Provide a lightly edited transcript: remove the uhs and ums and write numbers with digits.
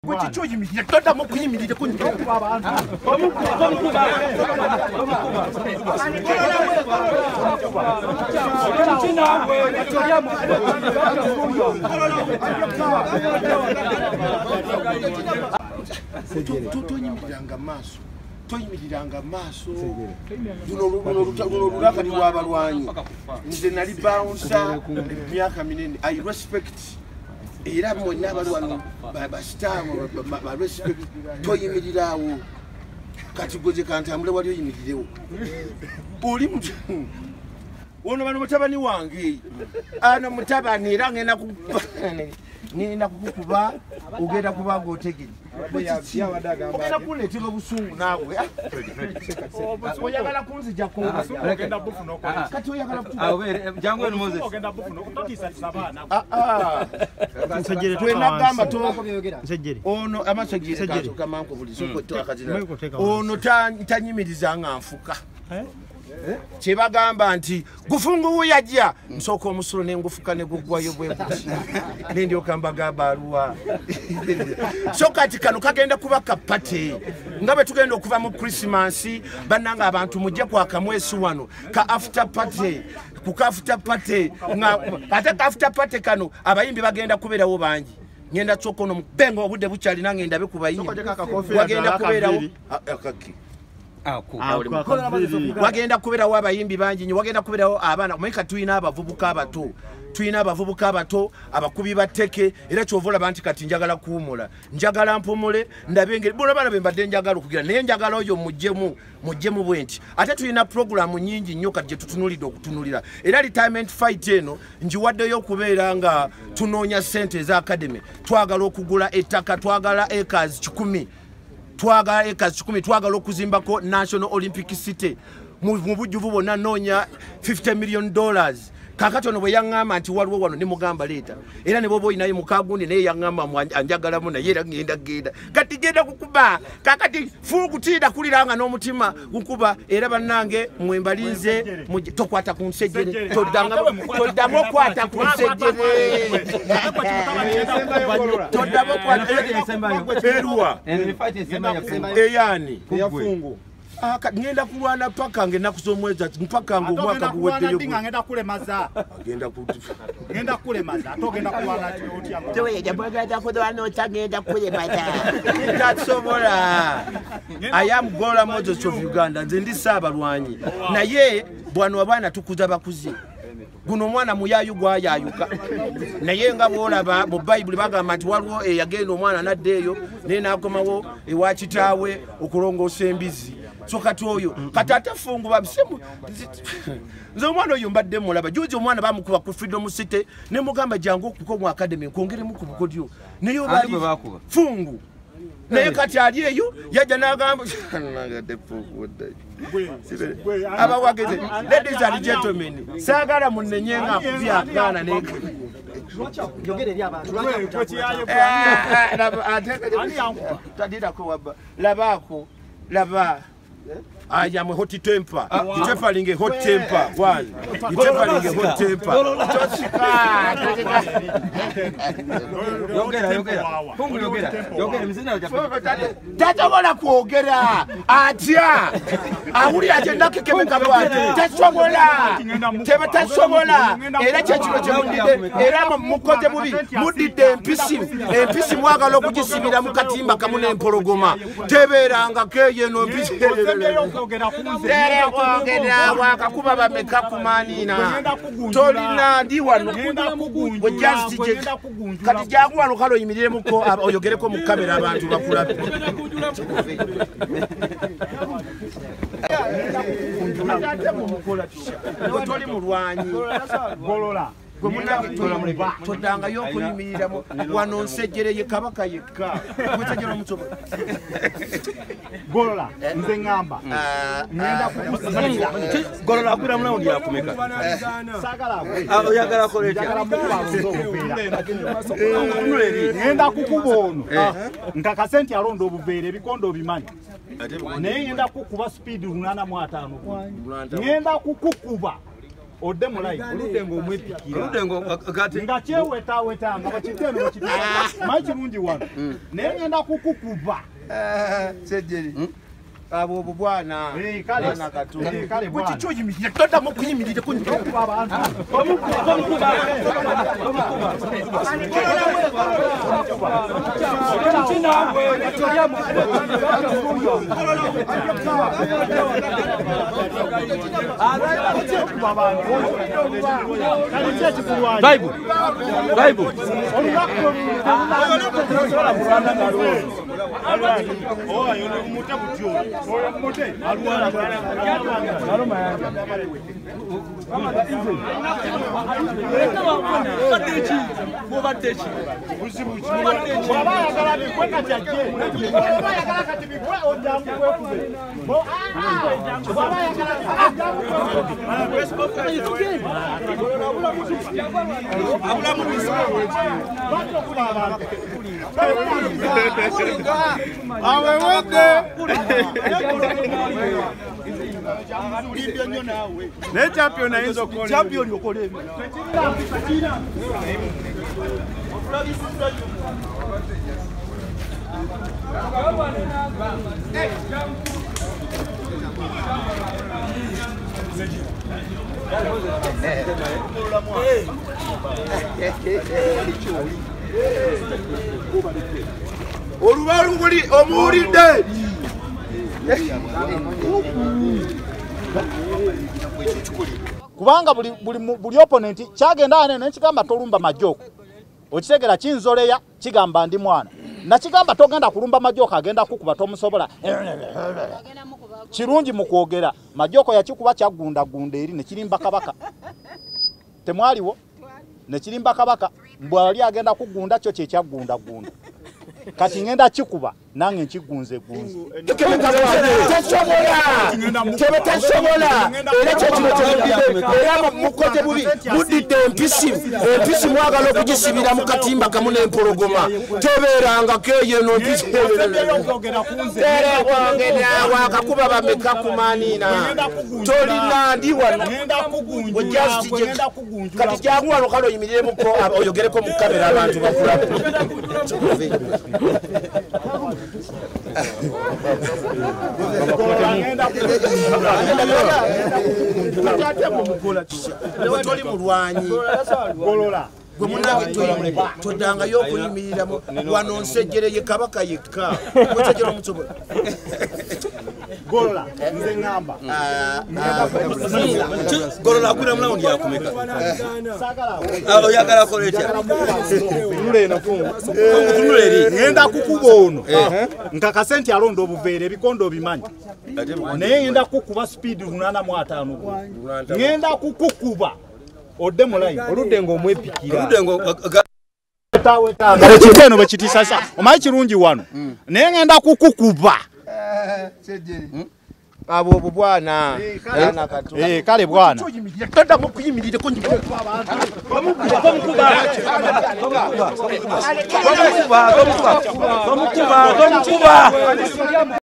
toyimiranga maaso luno lulakati lw'abalwanyi nze nali bouncer emyaka minene. I respect era mwonna abalwanyi basitaamu ba respect. Toyimirirawo kati goze kantambule wali oyimirirewo oli ono bano mutabani wange ano mutabani era ngenda kukuba ogenda kubanga otegere ogenda kuleetera obusungu naawe oyagala kunzijako kati oyagala twenagamba ono ono tanyimiriza nga nfuka kyebagamba nti gufungu yajja nsooka omusulo nengufuka ne guggwayo bwekuti nendyoka mbagamba aluwa so kati kano kagenda kuba kapate nga bwe tugenda okuva mu Christmas bannanga abantu mujje kwaka mwezi wano ka after party kuka after party ate ka after party kano abayimbi bagenda kubeerawo bangi ngenda tsokono mubengo obudde bukyali nange ndabe kubayimbi wagenda kubeerawo akaki wagenda kubeerawo abayimbi bangi nyo wagenda kubeerawo abaana omanyika tuyina abavubuka abato abakubi batteke era kyovola banti kati njagala kuwumula njagala mpumule ndabe bona bana bembadde njagala okugira naye njagala oyo mujjemu bwenti ate tuyina programu nyingi nnyo kati gye tutunulidde okutunulira era retirement fight eno njiwaddeyo okubeera nga tunoonya ssente eza academy twagala okugula ettaka twagala acres 10 twagala acres 10 twagala okuzimbako National Olympic City mu bujjuvu bonna noonya $50 million kakati ono bwe yaŋŋamba nti waliwo wano ne mugamba leeta era ne boba oyinayo mukagundi naye yaŋŋamba anjagalamu naye era ngenda kati genda kukuba kakati fuukutiida kuliranga n'omutima gukuba era bannange mwembalinze tokwata ku nsejjere toddamu okwata ku nsejjere toddamu okwata eruwa eyani ngenda kulwana paka ngenaku z'omwezi mpaka ng'omwaka guweddeyo ngenda kulemaza ngenda kulemaza togenda kulwana otya tasobola. I am Golola Moses of Uganda nze ndi Ssaabalwanyi naye bwano abaana tukuza bakuzi guno omwana muyayu gwayayuka naye nga bwolaba mu Bayibuli bagamba nti waliwo eyagenda omwana naddeeyo naye n'akomawo ewa kitaawe okulongoosa embizi so kati oyo kati ate fungu babisemu nze omwana oyo mbadde mulaba juzi omwana bamukuba ku Freedom City ne mugamba jangu okuko mu academy nkongeremu ku bukodyo naye obali fungu naye kati ali eyo yajja n'agamba abawageze ladies and gentlemen saagala munenyenga akubya akaana neka laba I am a hot temper. You tempering a hot temper. One. You tempering a hot temper. Tachobola kuogera. Atia. Ahuli agenda kekemeka bwate. Tachobola. Tebe tachobola. Era kyekiro kye mudide. Era mukote bubi. Mudide empisi mwagala okugisibira mu katimba kamu n'empologoma. Tebeeranga keye no mpisi. Wakakuba bameka kumanina tolina ndi wano kati jagu wano kalo yimiremuko oyogereko mu kamera abantu bakulabe toli mulwanyi Golola todanga yokuyimirira wano nsejjere ye kabaka yekka mutegera mutoba Golola nze ngamba ngenda kukusinga Golola akura muna ndi akumeka sagala oyagala koleta ngenda kukuba ono nkakase nti alonda obuveere ebikondo obimanyi naye ngenda kukuba speed 85 ngenda kukukuba odde mulai oludengo omwepikira oludengo gati nga kyeweta nga bakiteno bakiteno mayi kirungi wano naye ngenda kukukuba sejeri abo bwana bwana katundu kale bwana kuki choyimirira toda mu kuyimirira kunkuba abantu Bible ne champion ayinza champion okole olubalunguli omuwulidde kubanga buli opponent kyagenda ane nekigamba tolumba majoko okitegera kinzoleya kigamba ndi mwana nakigamba togenda kulumba majoko agenda kukuba tomusobola kirungi mu kwogera majoko yakikuba kyagunda eri nekirimba kabaka temwaliwo nekirimba kabaka mbwali agenda kugunda kyo kyekyagunda kati ngenda kikuba nange nkigunze tebetashobola era kyekino mukoze bubi mudidde empisi mwagala okugisibira mu katimba kamu n'empologoma tobeerangako eyo eno wakakuba bameka kumanina tolina ndi wano kati jangu wano kale oyimiremuko oyogereko mu kamera abantu bakulamu toli mulwanyi gwe munange todangayo okuyimirira wano nsejjere ye kabaka yekka wesejjera omusobola Golola nze ngamba Golola akwira mulaundi yakumeka oyagala kolecha nule nafunga ngenda kukuba ono nkakasenti alonda obuveere ebikondo obimanyi naye ngenda kukuba speed 85 ngenda kukukuba odde mulai oludengo omwepikira oludengo kiteno bekitisasa omanyi kirungi wano naye ngenda kukukuba abo bwana kale bwana toda mu kuyimirira bamukuba